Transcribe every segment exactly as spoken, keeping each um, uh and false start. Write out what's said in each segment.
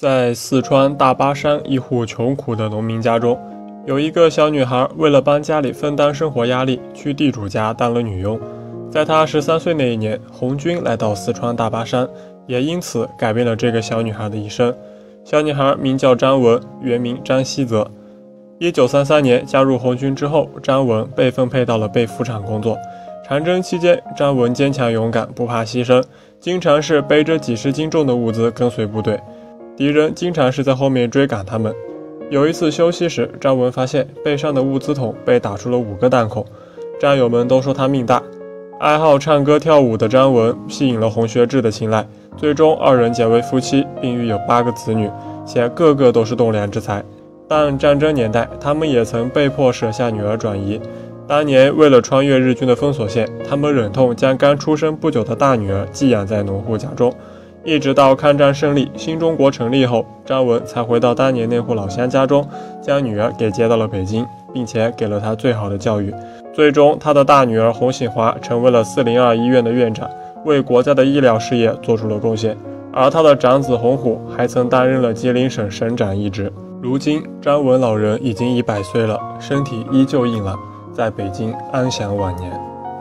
在四川大巴山一户穷苦的农民家中，有一个小女孩，为了帮家里分担生活压力，去地主家当了女佣。在她十三岁那一年，红军来到四川大巴山，也因此改变了这个小女孩的一生。小女孩名叫张文，原名张希泽。一九三三年加入红军之后，张文被分配到了被服厂工作。长征期间，张文坚强勇敢，不怕牺牲，经常是背着几十斤重的物资跟随部队。敌人经常是在后面追赶他们。有一次休息时，张文发现背上的物资桶被打出了五个弹孔，战友们都说他命大。爱好唱歌跳舞的张文吸引了洪学智的青睐，最终二人结为夫妻，并育有八个子女，且个个都是栋梁之才。但战争年代，他们也曾被迫舍下女儿转移。当年为了穿越日军的封锁线，他们忍痛将刚出生不久的大女儿寄养在农户家中。一直到抗战胜利、新中国成立后，张文才回到当年那户老乡家中，将女儿给接到了北京，并且给了她最好的教育。最终，他的大女儿洪醒华成为了四零二医院的院长，为国家的医疗事业做出了贡献。而他的长子洪虎还曾担任了吉林省省长一职。如今，张文老人已经一百岁了，身体依旧硬朗，在北京安享晚年。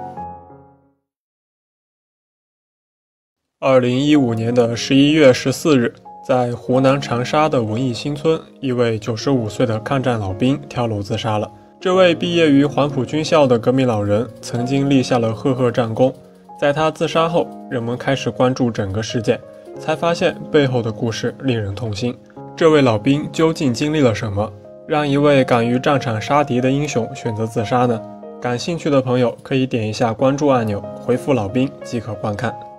二零一五年的十一月十四日，在湖南长沙的文艺新村，一位九十五岁的抗战老兵跳楼自杀了。这位毕业于黄埔军校的革命老人，曾经立下了赫赫战功。在他自杀后，人们开始关注整个事件，才发现背后的故事令人痛心。这位老兵究竟经历了什么，让一位敢于战场杀敌的英雄选择自杀呢？感兴趣的朋友可以点一下关注按钮，回复老兵即可观看。